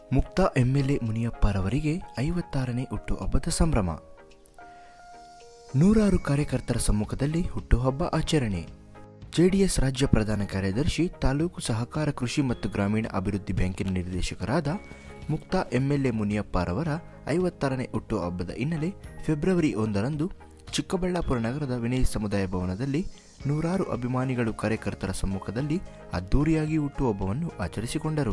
ಮುಕ್ತಾ MLA ಮುನಿಯಪ್ಪರವರಿಗೆ 56ನೇ ಹುಟ್ಟುಹಬ್ಬದ ಸಂಭ್ರಮ. ನೂರಾರು ಕಾರ್ಯಕರ್ತರ ಸಮ್ಮುಖದಲ್ಲಿ ಹುಟ್ಟುಹಬ್ಬ ಆಚರಣೆ. ಜೆಡಿಎಸ್ ರಾಜ್ಯ ಪ್ರಧಾನ ಕಾರ್ಯದರ್ಶಿ, ತಾಲೂಕು ಸಹಕಾರ ಕೃಷಿ ಮತ್ತು ಗ್ರಾಮೀಣ ಅಭಿವೃದ್ಧಿ ಬ್ಯಾಂಕಿನ ನಿರ್ದೇಶಕರಾದ ಮುಕ್ತಾ ಎಂಎಲ್ಎ ಮುನಿಯಪ್ಪರವರ 56ನೇ ಹುಟ್ಟುಹಬ್ಬದ ಹಿನ್ನೆಲೆ ಫೆಬ್ರವರಿ 1ರಂದು ಚಿಕ್ಕಬಳ್ಳಾಪುರ ನಗರದ ವಿನಯ್ ಸಮುದಾಯ ಭವನದಲ್ಲಿ ನೂರಾರು ಅಭಿಮಾನಿಗಳು ಕಾರ್ಯಕರ್ತರ ಸಮ್ಮುಖದಲ್ಲಿ ಅದ್ದೂರಿಯಾಗಿ ಹುಟ್ಟುಹಬ್ಬವನ್ನು ಆಚರಿಸಿಕೊಂಡರು.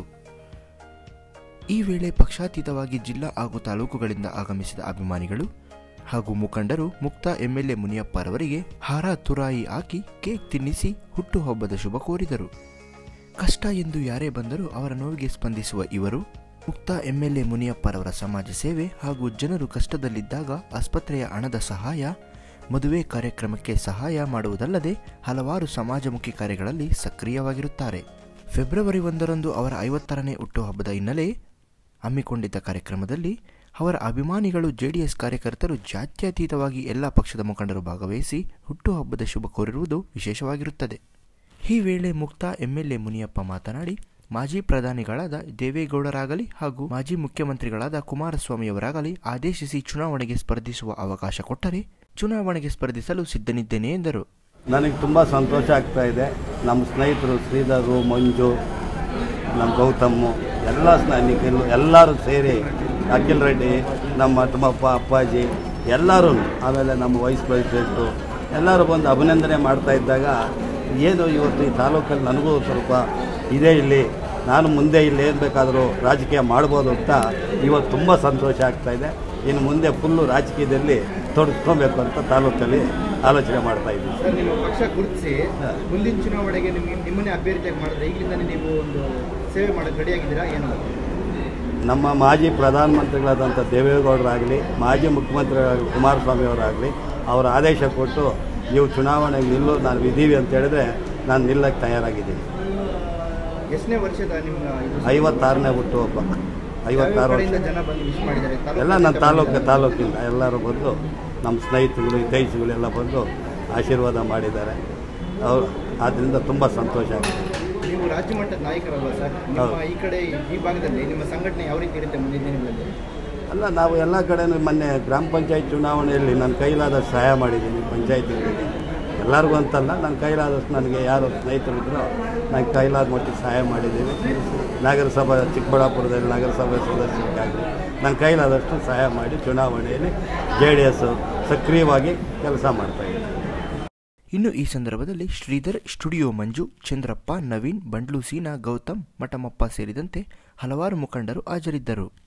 ಈ ವೇಳೆ ಪಕ್ಷಾತೀತವಾಗಿ ಜಿಲ್ಲಾ ಹಾಗೂ ತಾಲೂಕುಗಳಿಂದ ಆಗಮಿಸಿದ ಅಭಿಮಾನಿಗಳು ಹಾಗೂ ಮುಖಂಡರು ಮುಕ್ತಾ ಎಂಎಲ್ಎ ಮುನಿಯಪ್ಪರವರಿಗೆ ಹಾರ ತುರಾಯಿ ಹಾಕಿ ಕೇಕ್ ತಿನ್ನಿಸಿ ಹುಟ್ಟುಹಬ್ಬದ ಶುಭ ಕೋರಿದರು. ಕಷ್ಟ ಎಂದು ಯಾರೇ ಬಂದರೂ ಅವರ ನೋವಿಗೆ ಸ್ಪಂದಿಸುವ ಇವರು ಮುಕ್ತಾ ಎಂಎಲ್ಎ ಮುನಿಯಪ್ಪರವರ ಸಮಾಜ ಸೇವೆ ಹಾಗೂ ಜನರು ಕಷ್ಟದಲ್ಲಿದ್ದಾಗ ಆಸ್ಪತ್ರೆಯ ಹಣದ ಸಹಾಯ, ಮದುವೆ ಕಾರ್ಯಕ್ರಮಕ್ಕೆ ಸಹಾಯ ಮಾಡುವುದಲ್ಲದೆ ಹಲವಾರು ಸಮಾಜಮುಖಿ ಕಾರ್ಯಗಳಲ್ಲಿ ಸಕ್ರಿಯವಾಗಿರುತ್ತಾರೆ. ಫೆಬ್ರವರಿ 1ರಂದು ಅವರ 56ನೇ ಹುಟ್ಟುಹಬ್ಬದ ಹಿನ್ನೆಲೆ ಹಮ್ಮಿಕೊಂಡಿದ್ದ ಕಾರ್ಯಕ್ರಮದಲ್ಲಿ ಅವರ ಅಭಿಮಾನಿಗಳು, ಜೆಡಿಎಸ್ ಕಾರ್ಯಕರ್ತರು, ಜಾತ್ಯತೀತವಾಗಿ ಎಲ್ಲ ಪಕ್ಷದ ಮುಖಂಡರು ಭಾಗವಹಿಸಿ ಹುಟ್ಟುಹಬ್ಬದ ಶುಭ ಕೋರಿರುವುದು ವಿಶೇಷವಾಗಿರುತ್ತದೆ. ಈ ವೇಳೆ ಮುಕ್ತಾ ಎಂಎಲ್ಎ ಮುನಿಯಪ್ಪ ಮಾತನಾಡಿ, ಮಾಜಿ ಪ್ರಧಾನಿಗಳಾದ ದೇವೇಗೌಡರಾಗಲಿ ಹಾಗೂ ಮಾಜಿ ಮುಖ್ಯಮಂತ್ರಿಗಳಾದ ಕುಮಾರಸ್ವಾಮಿಯವರಾಗಲಿ ಆದೇಶಿಸಿ ಚುನಾವಣೆಗೆ ಸ್ಪರ್ಧಿಸುವ ಅವಕಾಶ ಕೊಟ್ಟರೆ ಚುನಾವಣೆಗೆ ಸ್ಪರ್ಧಿಸಲು ಸಿದ್ಧನಿದ್ದೇನೆ ಎಂದರು. ನನಗೆ ತುಂಬ ಸಂತೋಷ ಆಗ್ತಾ ಇದೆ. ನಮ್ಮ ಸ್ನೇಹಿತರು ಶ್ರೀಧರು, ಮಂಜು, ನಮ್ಮ ಗೌತಮ್ಮು, ಎಲ್ಲ ಸ್ನೇಹಿತರು ಎಲ್ಲರೂ ಸೇರಿ, ಅಖಿಲ್ ರೆಡ್ಡಿ, ನಮ್ಮ ತಮ್ಮಪ್ಪ, ಅಪ್ಪಾಜಿ ಎಲ್ಲರೂ, ಆಮೇಲೆ ನಮ್ಮ ವೈಸ್ ಪ್ರೆಸಿಡೆಂಟು ಎಲ್ಲರೂ ಬಂದು ಅಭಿನಂದನೆ ಮಾಡ್ತಾ ಇದ್ದಾಗ ಏನು ಇವತ್ತು ಈ ತಾಲೂಕಲ್ಲಿ ನನಗೂ ಸ್ವಲ್ಪ ಇದೆ, ಇಲ್ಲಿ ನಾನು ಮುಂದೆ ಇಲ್ಲಿ ಏನು ಬೇಕಾದರೂ ರಾಜಕೀಯ ಮಾಡ್ಬೋದು ಅಂತ ಇವತ್ತು ತುಂಬ ಸಂತೋಷ ಆಗ್ತಾಯಿದೆ. ಇನ್ನು ಮುಂದೆ ಫುಲ್ಲು ರಾಜಕೀಯದಲ್ಲಿ ತೊಡಗಿಸ್ಕೊಬೇಕು ಅಂತ ತಾಲೂಕಲ್ಲಿ ಆಲೋಚನೆ ಮಾಡ್ತಾ ಇದ್ದೀವಿ. ಸರ್, ನಿಮ್ಮ ಪಕ್ಷ ಗುರುತಿಸಿ ಮುಂದಿನ ಚುನಾವಣೆಗೆ ನಿಮ್ಮನ್ನೇ ಅಭ್ಯರ್ಥಿಯಾಗಿ ಮಾಡಿದ್ರೆ ಈಗಲಿಂದ ನೀವು ಒಂದು ಸೇವೆ ಮಾಡೋಕ್ಕೆ ರೆಡಿಯಾಗಿದ್ದೀರಾ ಏನು? ನಮ್ಮ ಮಾಜಿ ಪ್ರಧಾನಮಂತ್ರಿಗಳಾದಂಥ ದೇವೇಗೌಡರಾಗಲಿ, ಮಾಜಿ ಮುಖ್ಯಮಂತ್ರಿಗಳಾಗಲಿ ಕುಮಾರಸ್ವಾಮಿಯವರಾಗಲಿ ಅವರ ಆದೇಶ ಕೊಟ್ಟು ನೀವು ಚುನಾವಣೆಗೆ ನಿಲ್ಲು, ನಾವು ಇದ್ದೀವಿ ಅಂತ ಹೇಳಿದ್ರೆ ನಾನು ನಿಲ್ಲಕ್ಕೆ ತಯಾರಾಗಿದ್ದೀನಿ. ಎಷ್ಟನೇ ವರ್ಷದ ನಿಮ್ಮ 56ನೇ ಹುಟ್ಟುಹಬ್ಬ. 56 ಜನ ಬಂದು ವಿಶ್ ಮಾಡಿದ್ದಾರೆ. ಎಲ್ಲ ನನ್ನ ತಾಲೂಕಿಂದ ಎಲ್ಲರೂ ಬಂದು, ನಮ್ಮ ಸ್ನೇಹಿತರುಗಳು, ಹಿತೈಷಿಗಳೆಲ್ಲ ಬಂದು ಆಶೀರ್ವಾದ ಮಾಡಿದ್ದಾರೆ. ಅವರು ಆದ್ದರಿಂದ ತುಂಬ ಸಂತೋಷ ಆಗಿದೆ. ನೀವು ರಾಜ್ಯ ಮಟ್ಟದ ನಾಯಕರಲ್ವ ಸರ್? ನಿಮ್ಮ ಈ ಕಡೆ ಈ ಭಾಗದಲ್ಲಿ ನಿಮ್ಮ ಸಂಘಟನೆ ಯಾವ ರೀತಿ ಇರುತ್ತೆ ಮುಂದಿನ ದಿನಗಳಲ್ಲಿ? ಅಲ್ಲ, ನಾವು ಎಲ್ಲ ಕಡೆನೂ ಮೊನ್ನೆ ಗ್ರಾಮ ಪಂಚಾಯತ್ ಚುನಾವಣೆಯಲ್ಲಿ ನನ್ನ ಕೈಲಾದಷ್ಟು ಸಹಾಯ ಮಾಡಿದ್ದೀನಿ. ಪಂಚಾಯತಿಗಳಿಗೆ ಎಲ್ಲರಿಗೂ ಅಂತಲ್ಲ, ನನ್ನ ಕೈಲಾದಷ್ಟು, ನನಗೆ ಯಾರು ಸ್ನೇಹಿತರಿದ್ರು ನನ್ನ ಕೈಲಾದ ಮಟ್ಟಿಗೆ ಸಹಾಯ ಮಾಡಿದ್ದೀನಿ. ನಗರಸಭಾ ಚಿಕ್ಕಬಳ್ಳಾಪುರದಲ್ಲಿ ನಗರಸಭೆ ಸದಸ್ಯರಿಗಾಗಲಿ ನನ್ನ ಕೈಲಾದಷ್ಟು ಸಹಾಯ ಮಾಡಿ ಚುನಾವಣೆಯಲ್ಲಿ JDS ಸಕ್ರಿಯವಾಗಿ ಕೆಲಸ ಮಾಡ್ತಾಯಿದ್ದೀನಿ. ಇನ್ನು ಈ ಸಂದರ್ಭದಲ್ಲಿ ಶ್ರೀಧರ್, ಸ್ಟುಡಿಯೋ ಮಂಜು, ಚಂದ್ರಪ್ಪ, ನವೀನ್, ಬಂಡ್ಲು ಸೀನಾ, ಗೌತಮ್, ಮಠಮಪ್ಪ ಸೇರಿದಂತೆ ಹಲವಾರು ಮುಖಂಡರು ಹಾಜರಿದ್ದರು.